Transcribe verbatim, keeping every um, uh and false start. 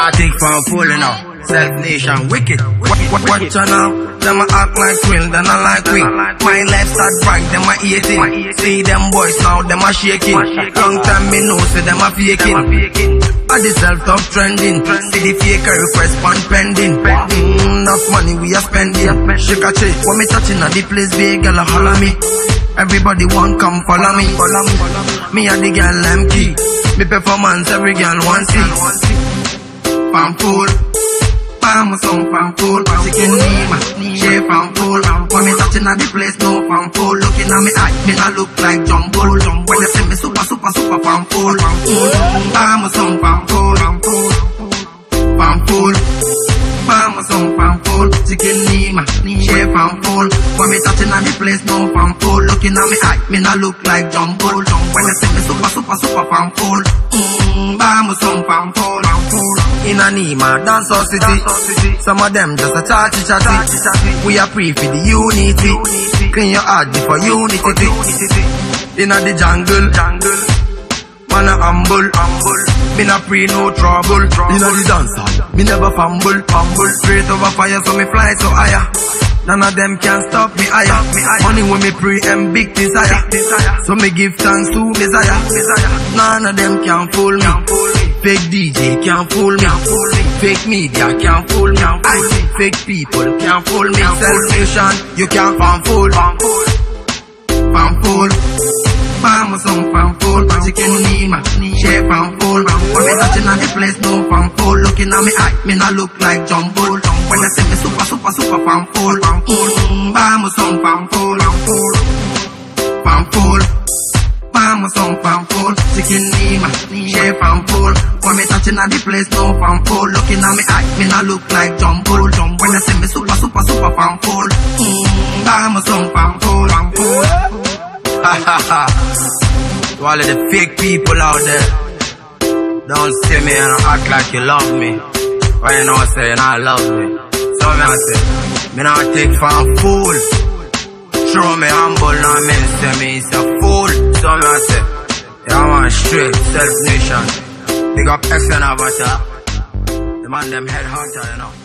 I think for a fool now. Self nation wicked. Watch you now. Them a act like quill, then I like we. My life start bright, them a eating. See them boys now, them a shaking. Long time me know, say them a faking. I the self-talk trending. See the fake request pan pending. Mm, enough money we are spending. Shake a check, when me touching at the place, big girl a holler me. Everybody want come follow me. Me and the girl M key. Me performance every girl want see. Pam fool. Pam song pam fool. Chicken Nima. Shape pam fool. When me touching at the place, no pam fool. Looking at me eye, me not look like Jumbo. When they say me super super super pam fool. Pam song pam fool. Pam fool. Pam song pam fool. Chicken Nima. Shape pam fool. When me touching at the place, no pam fool. Looking at me eye, me not look like Jumbo. When they say me super super super pam fool. Pam song pam fool. In a Nima, dance or city. Some of them just a chatty chatty. We are pray for the unity. Clean your heart before unity. In a the jungle, man a humble. Me not pray no trouble. In a the dancer, me never fumble. Straight over fire so me fly so higher. None of them can stop me higher. Money when me pray and big desire. So me give thanks to Messiah. None of them can fool me. Fake D J can't fool me. Fake media can't fool me. Fake people can't fool me. Self nation, you can't fan fool. Fan fool. Pam song fan fool. Chicken Nima, shape fan fool. When me touching at the place, no fan fool. Looking at me eye, me not look like Jumbo. When they say me super super super fan fool. Pam song fan fool. Fan fool. Pam song fan fool. Chicken Nima, shape fan fool. When me touching at the place, no fan fool. Looking at me eye, me not look like Jumbo. When they say me super super super fan fool. Pam song fan fool. Ha ha ha. To all of the fake people out there, don't see me and act like you love me. When you know say you not love me. So me I say, me not take for a fool. Show me humble, now me say me is a fool. So me I say, yeah man, straight, self nation. Big up X and Avatar. The man them head hunter, you know.